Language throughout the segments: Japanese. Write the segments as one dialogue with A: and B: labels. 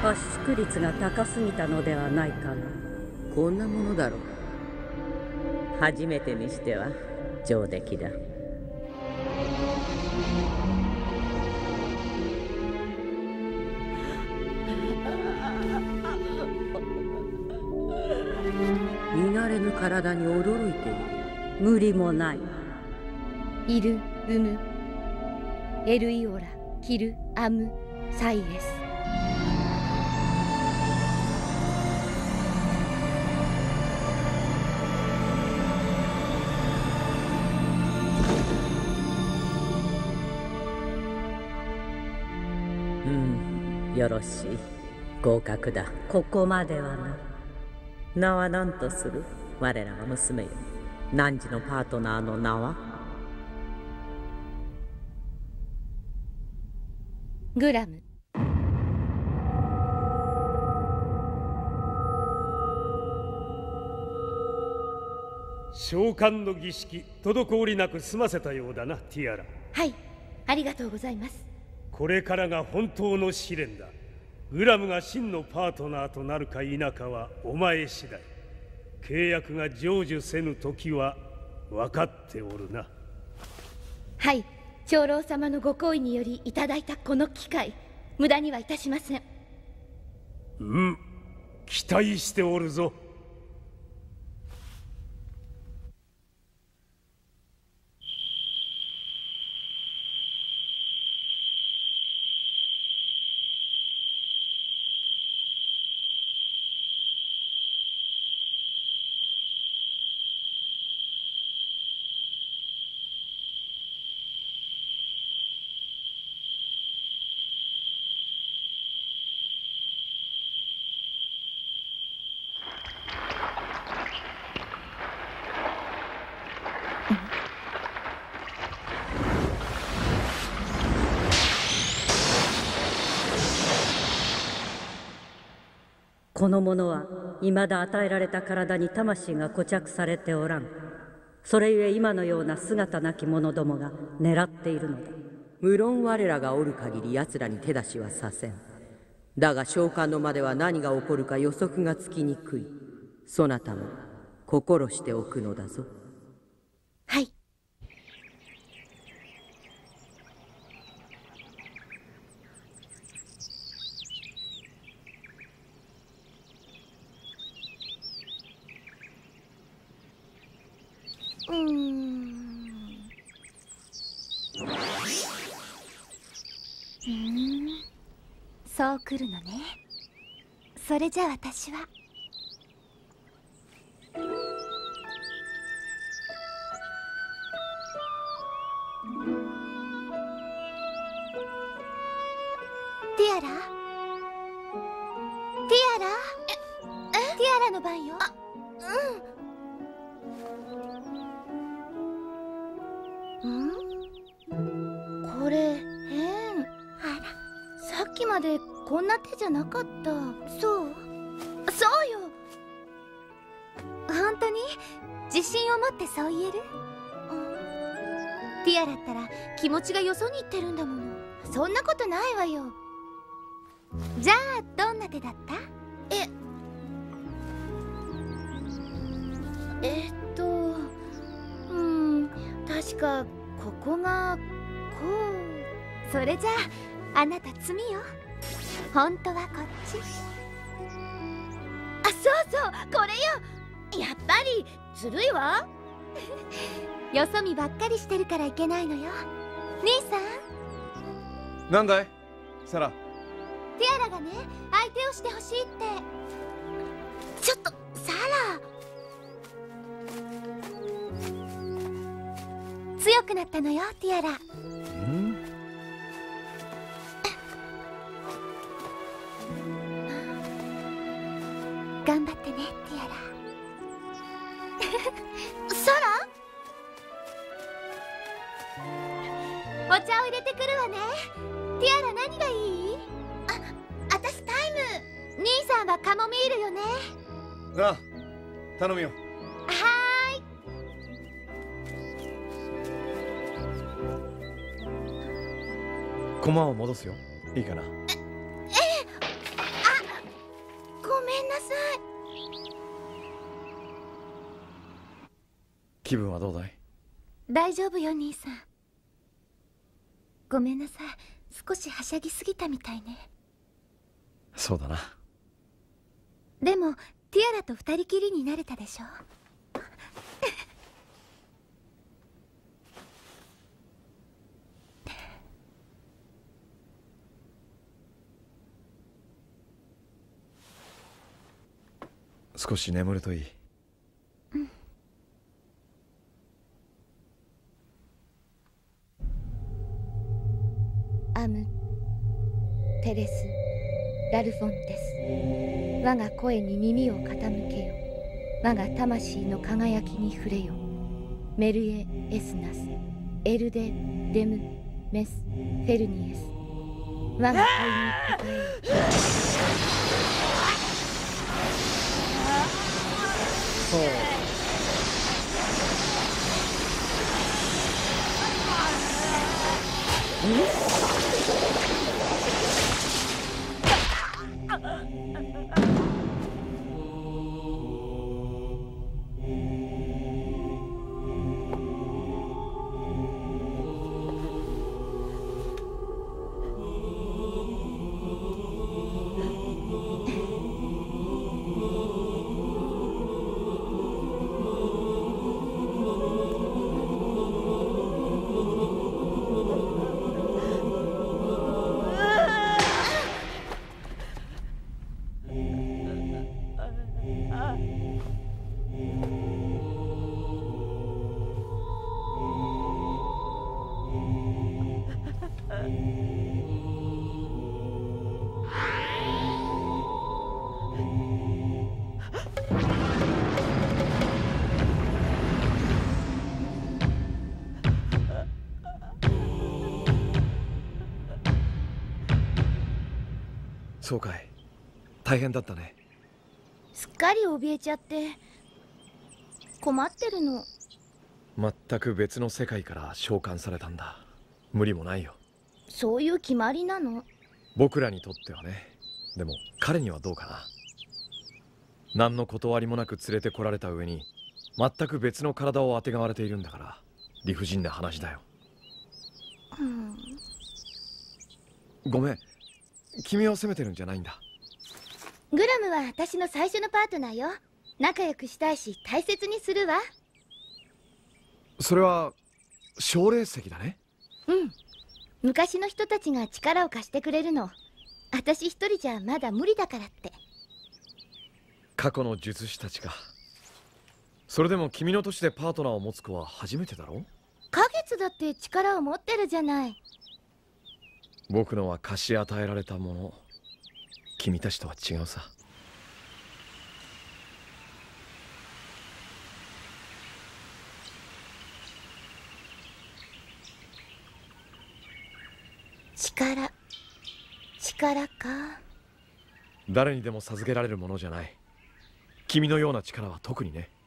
A: 発出率が高すぎたのではないかな。
B: こんなものだろう。初めてにしては上出来だ。見慣れぬ体に驚いている。
A: 無理もない。
C: イル・ウム・エルイオラ・キル・アム・サイエス。
B: よろしい。合格だ。
A: ここまではな。
B: 名は何とする？我らが娘よ。汝のパートナーの名は？
C: グラム。
D: 召喚の儀式滞りなく済ませたようだな、ティアラ。
C: はい、ありがとうございます。
D: これからが本当の試練だ。グラムが真のパートナーとなるか否かはお前次第。契約が成就せぬ時は分かっておるな。
C: はい、長老様のご厚意によりいただいたこの機会、無駄にはいたしません。
D: 期待しておるぞ。
A: この者は未だ与えられた体に魂が固着されておらん。それゆえ今のような姿なき者どもが狙っているのだ。
B: 無論我らがおる限り奴らに手出しはさせん。だが召喚の間では何が起こるか予測がつきにくい。そなたも心しておくのだぞ。
C: はい。
E: そう来るのね。それじゃ私はティアラ？ティアラ？ティアラの番よ。
C: これ変。さっきまでこんな手じゃなかった。
E: そうよ。本当に自信を持ってそう言える？ティアラったら気持ちがよそに行ってるんだもの。
C: そんなことないわよ。
E: じゃあどんな手だった？
C: 確かここがこ
E: う。それじゃああなた罪よ。本当はこっち。
C: そうこれよ。やっぱりずるいわ。
E: よそ見ばっかりしてるからいけないのよ。兄さん。
F: なんだいサラ？
E: ティアラがね、相手をしてほしいって。
C: ちょっとサラ。
E: 強くなったのよティアラ。頑張ってねティアラ。
C: サラ？
E: お茶を入れてくるわね。ティアラ何がいい？
C: 私タイム。
E: 兄さんはカモミールよね。
F: ああ、頼むよ。駒を戻すよ。いいかな？ 気分はどうだい？
E: 大丈夫よ兄さん。ごめんなさい、少しはしゃぎすぎたみたいね。
F: そうだな。
E: でもティアラと二人きりになれたでしょ。
F: 少し眠るといい。
C: アム、テレス、ラルフォンテス、我が声に耳を傾けよ。我が魂の輝きに触れよ。メルエ・エスナス、エルデ・デム・メス・フェルニエス、我が声に答えよ。
F: そうかい。大変だったね。
C: すっかり怯えちゃって困ってるの。
F: 全く別の世界から召喚されたんだ。無理もないよ。
C: そういう決まりなの？
F: 僕らにとってはね。でも彼にはどうかな。何の断りもなく連れてこられた上に全く別の体をあてがわれているんだから理不尽な話だよ。ごめん、君を責めてるんじゃないんだ。
C: グラムは私の最初のパートナーよ。仲良くしたいし大切にするわ。
F: それは奨励石だね。
C: うん、昔の人たちが力を貸してくれるの。私一人じゃまだ無理だからって。
F: 過去の術師たちか。それでも君の年でパートナーを持つ子は初めてだろ。
C: 花月だって力を持ってるじゃない。
F: 僕のは貸し与えられたもの。君たちとは違うさ。
C: 力か。
F: 誰にでも授けられるものじゃない。君のような力は特にね。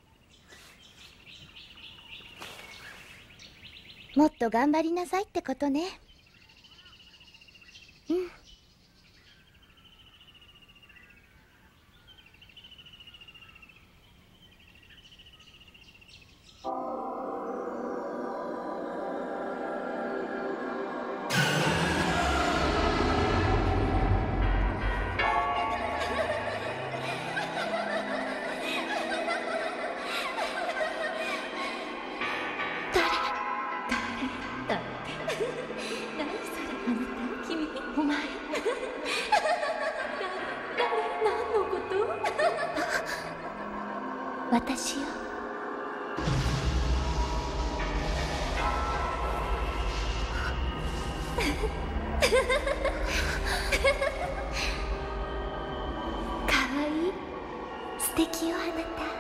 C: もっと頑張りなさいってことね。うん。私よ。かわいい。素敵よあなた。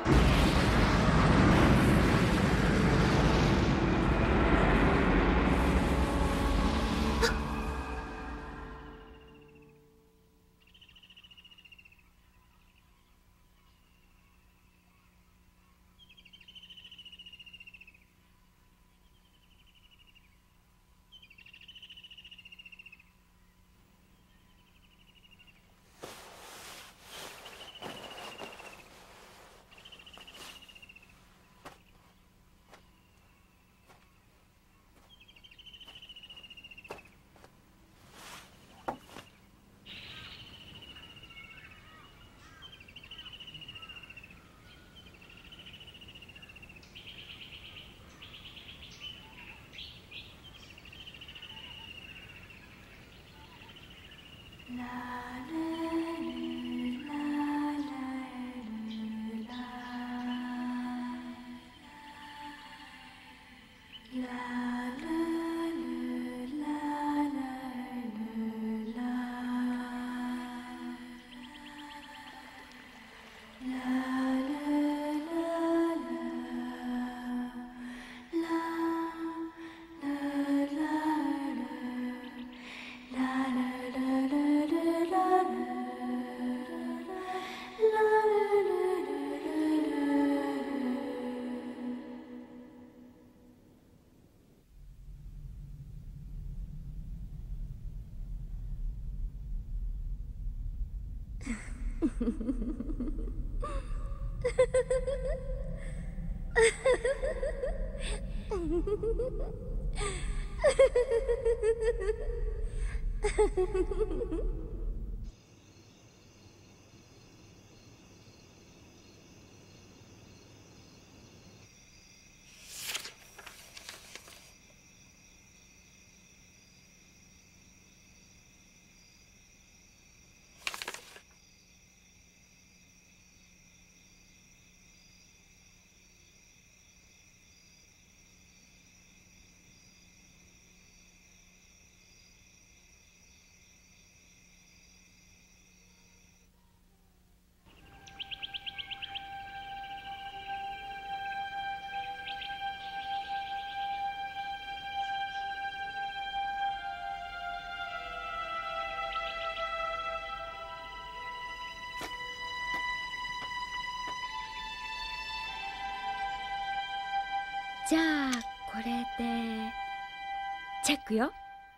G: じゃあこれでチェックよ。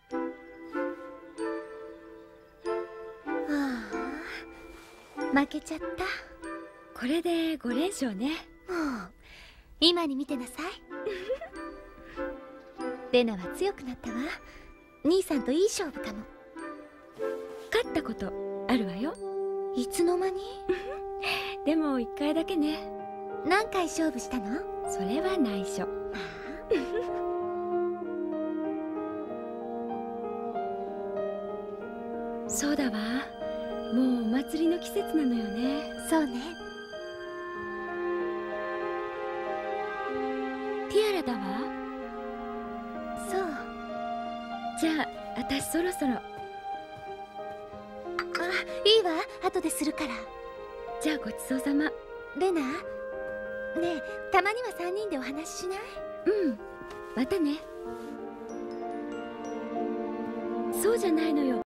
E: ああ、負けちゃった。
G: これで5連勝ね。
E: もう今に見てなさい。レナは強くなったわ。兄さんといい勝負かも。
G: 勝ったことあるわよ。
E: いつの間に？
G: でも1回だけね。
E: 何回勝負したの？
G: それは内緒。そうだわ、もうお祭りの季節なのよね。
E: そうね。
G: ティアラだわ。
E: そう。
G: じゃあ私そろそろ。
E: あ、いいわ、後でするから。
G: じゃあごちそうさま。
E: レナ、ねえ、たまには3人でお話ししない？
G: うん、またね。そうじゃないのよ。